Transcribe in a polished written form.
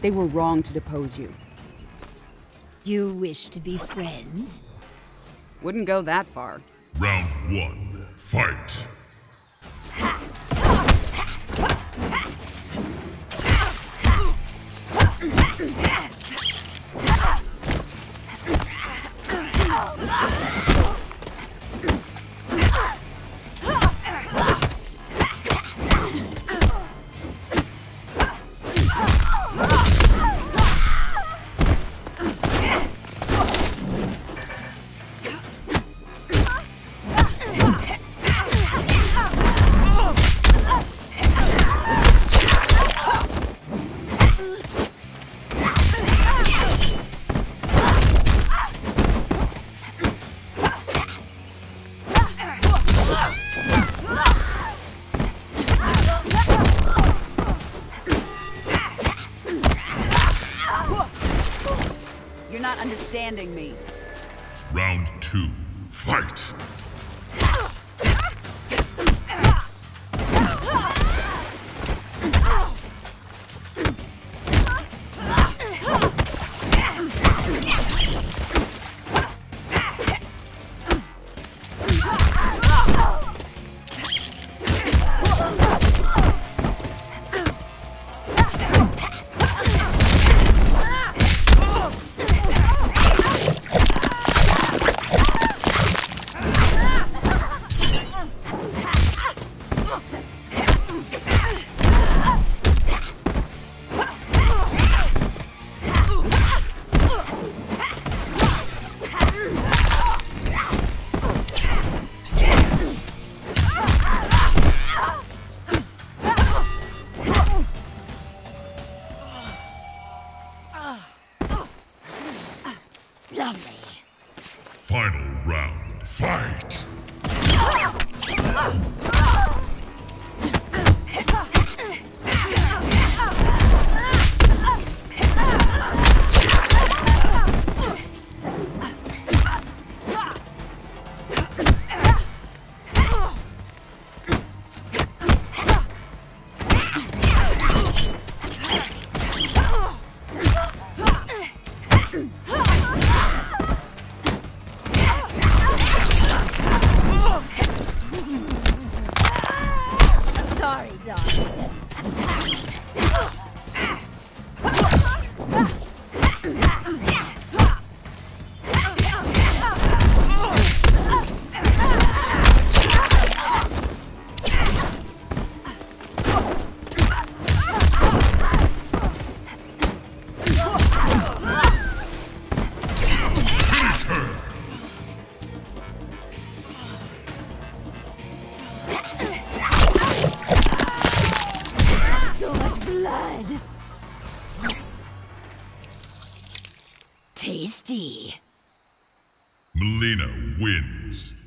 They were wrong to depose you. You wish to be friends? Wouldn't go that far. Round 1, fight! You're not understanding me. Round 2, fight! Lovely. Final round, fight! Sorry, darling. So much blood. Tasty. Mileena wins.